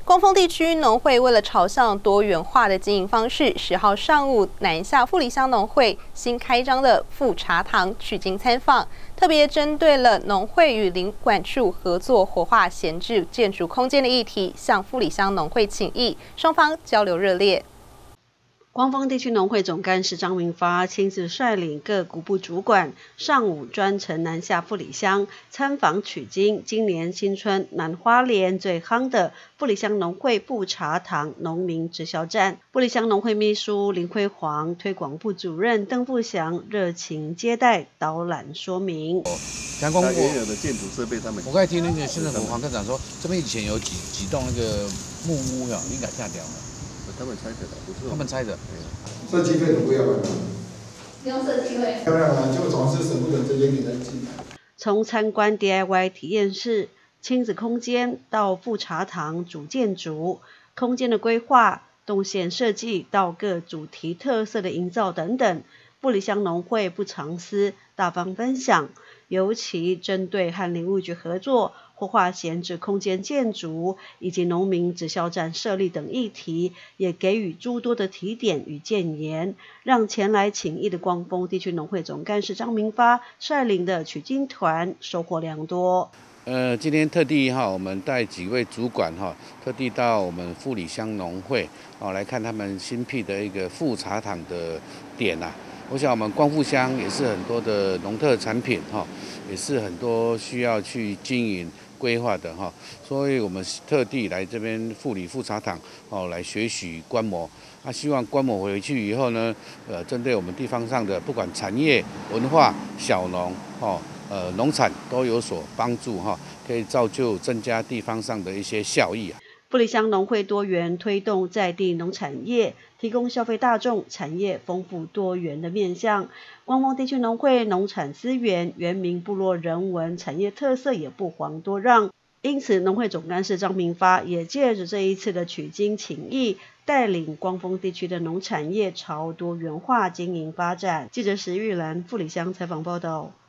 光丰地区农会为了朝向多元化的经营方式，10号上午南下富里乡农会新开张的富茶堂取经参访，特别针对了农会与林管处合作活化闲置建筑空间的议题，向富里乡农会请益，双方交流热烈。 光丰地区农会总干事张明发亲自率领各股部主管，上午专程南下富里乡参访取经。今年新春南花莲最夯的富里乡农会富茶堂农民直销站，富里乡农会秘书林辉煌、推广部主任邓富祥热情接待导览说明。 刚刚原有的建筑设备，他们我刚才听那个县政府黄科长说，这边以前有几栋那个木屋呀，应该下掉了。 他们拆的，不是他们拆的。 设计费都不要了， 不用设计费。 漂亮啊，就总是舍不得这些给人进来。 从参观 DIY 体验室、亲子空间到富茶堂主建筑，空间的规划、动线设计到各主题特色的营造等等，富里乡农会不藏私，大方分享。尤其针对和林务局合作活化闲置空间建筑以及农民直销站设立等议题，也给予诸多的提点与建言，让前来请益的光丰地区农会总干事张明发率领的取经团收获良多。 今天特地我们带几位主管特地到我们富里乡农会来看他们新辟的一个富茶堂的点啊。我想我们光复乡也是很多的农特产品也是很多需要去经营规划的所以我们特地来这边富里富茶堂来学习观摩。希望观摩回去以后呢，针对我们地方上的不管产业、文化、小农农产都有所帮助可以造就增加地方上的一些效益啊。 富里乡农会多元推动在地农产业，提供消费大众产业丰富多元的面向。光丰地区农会农产资源、原民部落人文产业特色也不遑多让。因此，农会总干事张明发也借着这一次的取经请益，带领光丰地区的农产业朝多元化经营发展。记者石玉兰富里乡采访报道。